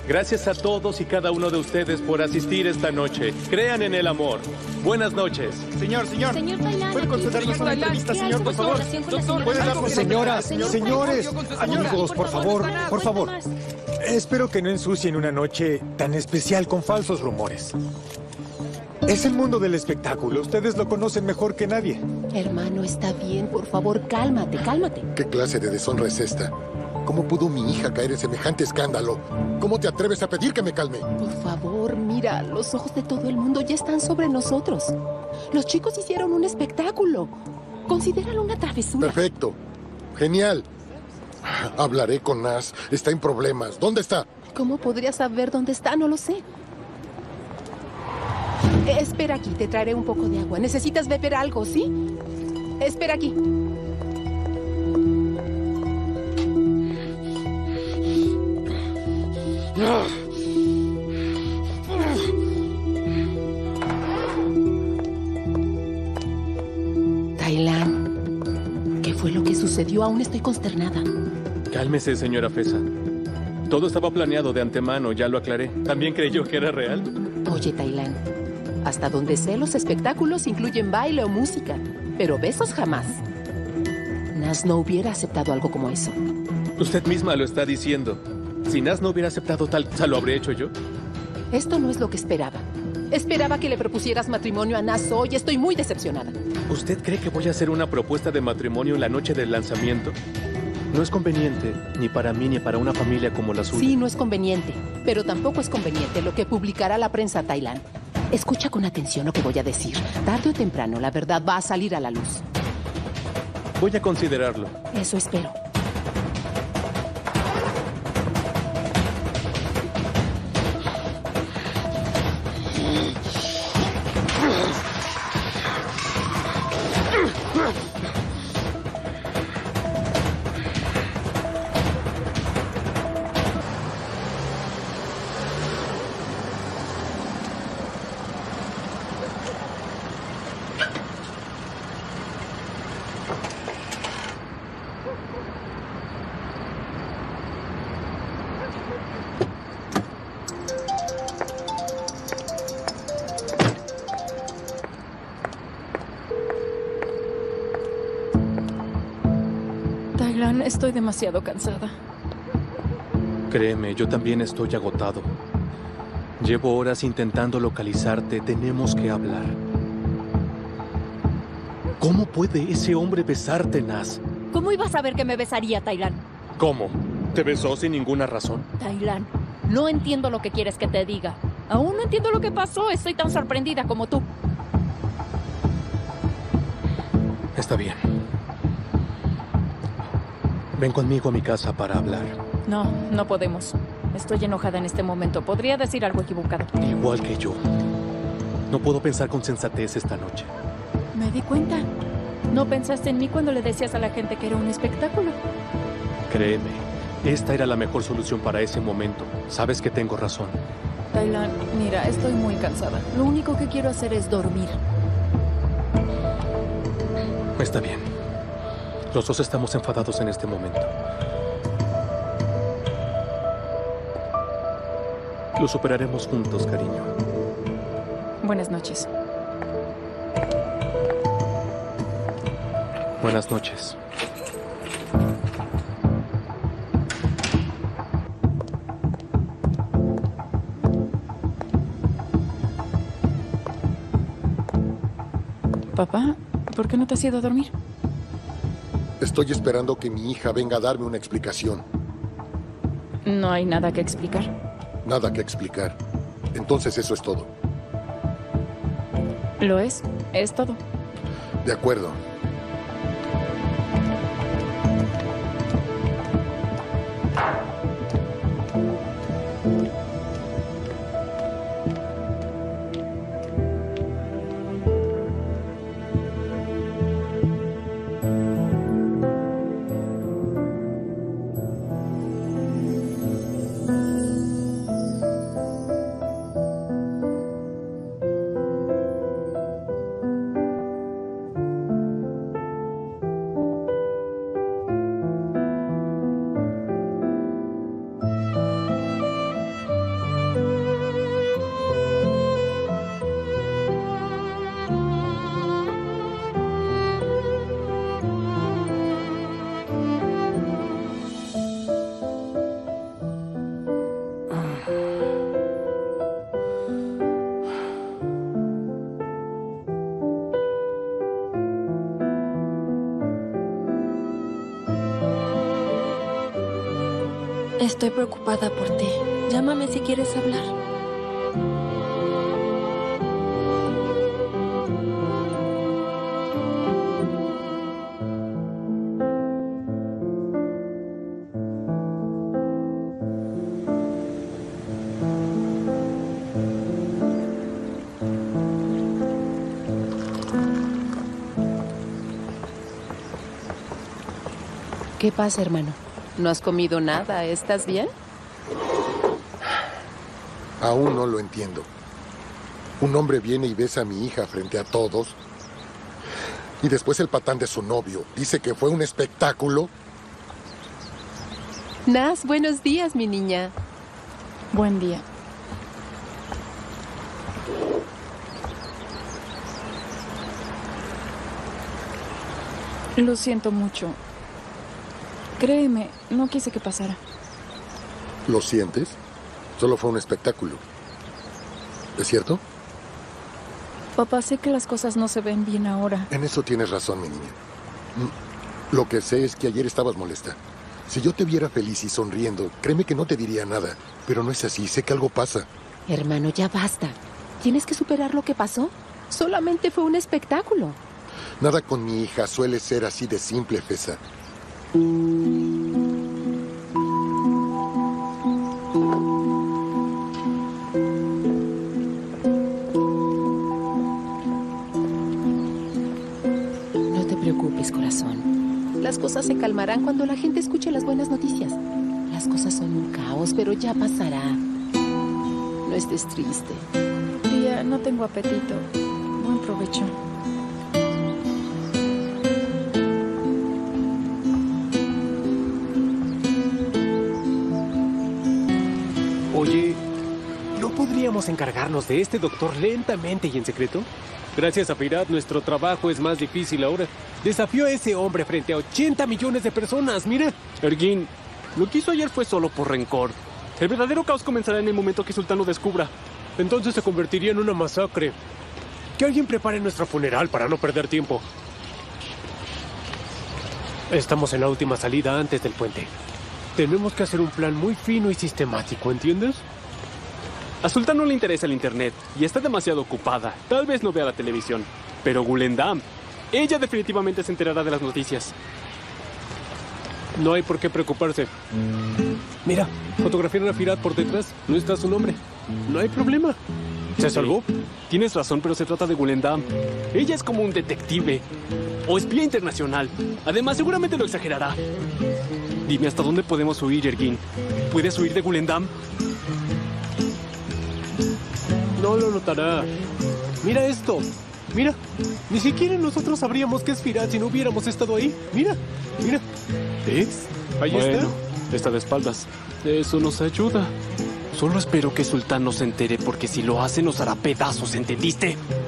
Gracias a todos y cada uno de ustedes por asistir esta noche. Crean en el amor. Buenas noches. Señor. Señor Tailan, ¿Puede concedernos una entrevista, señor, por favor? ¿Puede darnos Señoras, señores, amigos, por favor. Espero que no ensucien una noche tan especial con falsos rumores. Es el mundo del espectáculo. Ustedes lo conocen mejor que nadie. Hermano, está bien. Por favor, cálmate. ¿Qué clase de deshonra es esta? ¿Cómo pudo mi hija caer en semejante escándalo? ¿Cómo te atreves a pedir que me calme? Por favor, mira, los ojos de todo el mundo ya están sobre nosotros. Los chicos hicieron un espectáculo. Considéralo una travesura. Perfecto. Genial. Hablaré con Naz. Está en problemas. ¿Dónde está? ¿Cómo podría saber dónde está? No lo sé. Espera aquí, te traeré un poco de agua. ¿Necesitas beber algo, sí? Espera aquí. Tailan, ¿qué fue lo que sucedió? Aún estoy consternada. Cálmese, señora Fesa. Todo estaba planeado de antemano, ya lo aclaré. ¿También creyó que era real? Oye, Tailan, hasta donde sé, los espectáculos incluyen baile o música, pero besos jamás. Naz no hubiera aceptado algo como eso. Usted misma lo está diciendo. Si Naz no hubiera aceptado tal cosa, ¿lo habría hecho yo? Esto no es lo que esperaba. Esperaba que le propusieras matrimonio a Naz hoy. Estoy muy decepcionada. ¿Usted cree que voy a hacer una propuesta de matrimonio en la noche del lanzamiento? No es conveniente, ni para mí ni para una familia como la suya. Sí, no es conveniente, pero tampoco es conveniente lo que publicará la prensa, Tailan. Escucha con atención lo que voy a decir. Tarde o temprano, la verdad va a salir a la luz. Voy a considerarlo. Eso espero. Tailan, estoy demasiado cansada. Créeme, yo también estoy agotado. Llevo horas intentando localizarte. Tenemos que hablar. ¿Cómo puede ese hombre besarte, Naz? ¿Cómo ibas a saber que me besaría, Tailan? ¿Cómo? ¿Te besó sin ninguna razón? Tailan, no entiendo lo que quieres que te diga. Aún no entiendo lo que pasó. Estoy tan sorprendida como tú. Está bien. Ven conmigo a mi casa para hablar. No, no podemos. Estoy enojada en este momento. Podría decir algo equivocado. Igual que yo. No puedo pensar con sensatez esta noche. Me di cuenta. No pensaste en mí cuando le decías a la gente que era un espectáculo. Créeme, esta era la mejor solución para ese momento. Sabes que tengo razón. Tailan, mira, estoy muy cansada. Lo único que quiero hacer es dormir. Está bien. Los dos estamos enfadados en este momento. Lo superaremos juntos, cariño. Buenas noches. Buenas noches. Papá, ¿por qué no te has ido a dormir? Estoy esperando que mi hija venga a darme una explicación. No hay nada que explicar. Nada que explicar. Entonces eso es todo. Lo es todo. De acuerdo. Estoy preocupada por ti. Llámame si quieres hablar. ¿Qué pasa, hermano? ¿No has comido nada? ¿Estás bien? Aún no lo entiendo. Un hombre viene y besa a mi hija frente a todos. Y después el patán de su novio dice que fue un espectáculo. Naz, buenos días, mi niña. Buen día. Lo siento mucho. Créeme, no quise que pasara. ¿Lo sientes? Solo fue un espectáculo. ¿Es cierto? Papá, sé que las cosas no se ven bien ahora. En eso tienes razón, mi niña. Lo que sé es que ayer estabas molesta. Si yo te viera feliz y sonriendo, créeme que no te diría nada. Pero no es así, sé que algo pasa. Hermano, ya basta. ¿Tienes que superar lo que pasó? Solamente fue un espectáculo. Nada con mi hija suele ser así de simple, Fesa. No te preocupes, corazón. Las cosas se calmarán cuando la gente escuche las buenas noticias. Las cosas son un caos, pero ya pasará. No estés triste. Tía, no tengo apetito. Buen provecho. Oye, ¿no podríamos encargarnos de este doctor lentamente y en secreto? Gracias a Firat, nuestro trabajo es más difícil ahora. Desafió a ese hombre frente a 80 millones de personas, mira. Ergin, lo que hizo ayer fue solo por rencor. El verdadero caos comenzará en el momento que Sultán lo descubra. Entonces se convertiría en una masacre. Que alguien prepare nuestro funeral para no perder tiempo. Estamos en la última salida antes del puente. Tenemos que hacer un plan muy fino y sistemático, ¿entiendes? A Sultán no le interesa el internet y está demasiado ocupada. Tal vez no vea la televisión. Pero Gulendam, ella definitivamente se enterará de las noticias. No hay por qué preocuparse. Mira, fotografiaron a Firat por detrás. No está su nombre. No hay problema. ¿Se salvó? Tienes razón, pero se trata de Gulendam. Ella es como un detective o espía internacional. Además, seguramente lo exagerará. Dime, ¿hasta dónde podemos huir, Ergin? ¿Puedes huir de Gulendam? No lo notará. Mira esto. Mira, ni siquiera nosotros sabríamos que es Firat si no hubiéramos estado ahí. Mira, mira. ¿Ves? Ahí está de espaldas. Eso nos ayuda. Solo espero que Sultán no se entere, porque si lo hace nos hará pedazos, ¿entendiste?